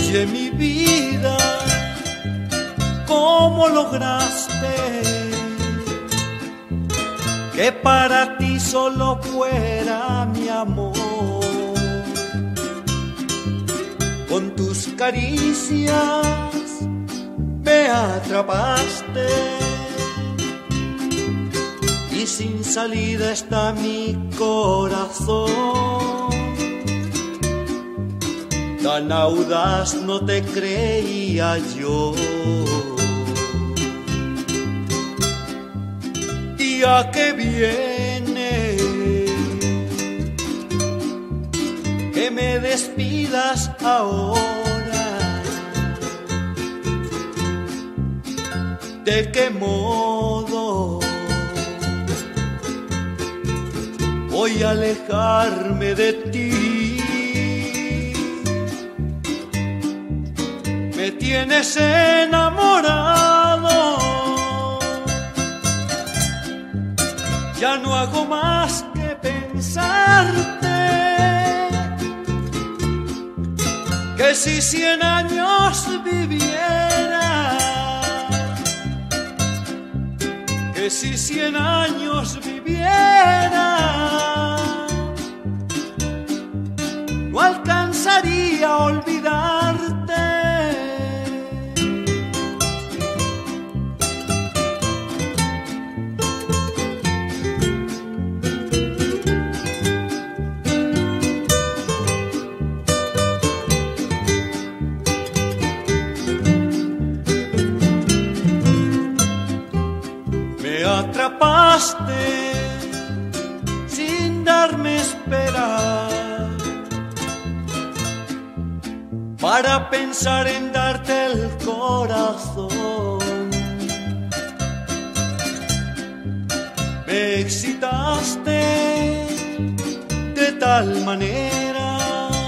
Oye mi vida, ¿cómo lograste que para ti solo fuera mi amor? Con tus caricias me atrapaste y sin salida está mi corazón. Tan audaz no te creía yo. ¿Y a qué viene que me despidas ahora? ¿De qué modo voy a alejarme de ti? Me tienes enamorado, ya no hago más que pensarte, que si 100 años viviera, que si 100 años viviera, no alcanzaría a olvidarte. Me atrapaste sin darme esperar, para pensar en darte el corazón. Me excitaste de tal manera,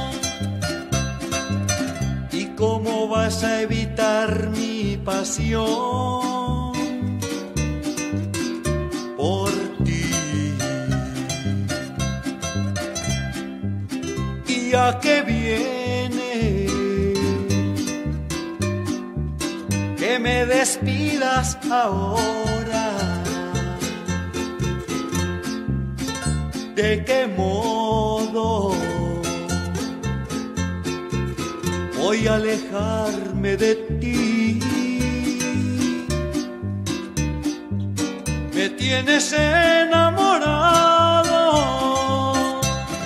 ¿y cómo vas a evitar mi pasión por ti? ¿Y a qué viene que me despidas ahora? ¿De qué modo voy a alejarme de ti? Me tienes enamorado,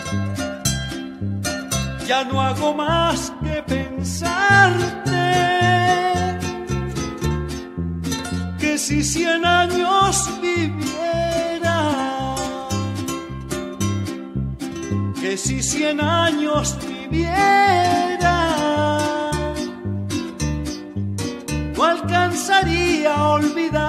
ya no hago más que pensarte, que si 100 años viviera, que si 100 años viviera, no alcanzaría a olvidar.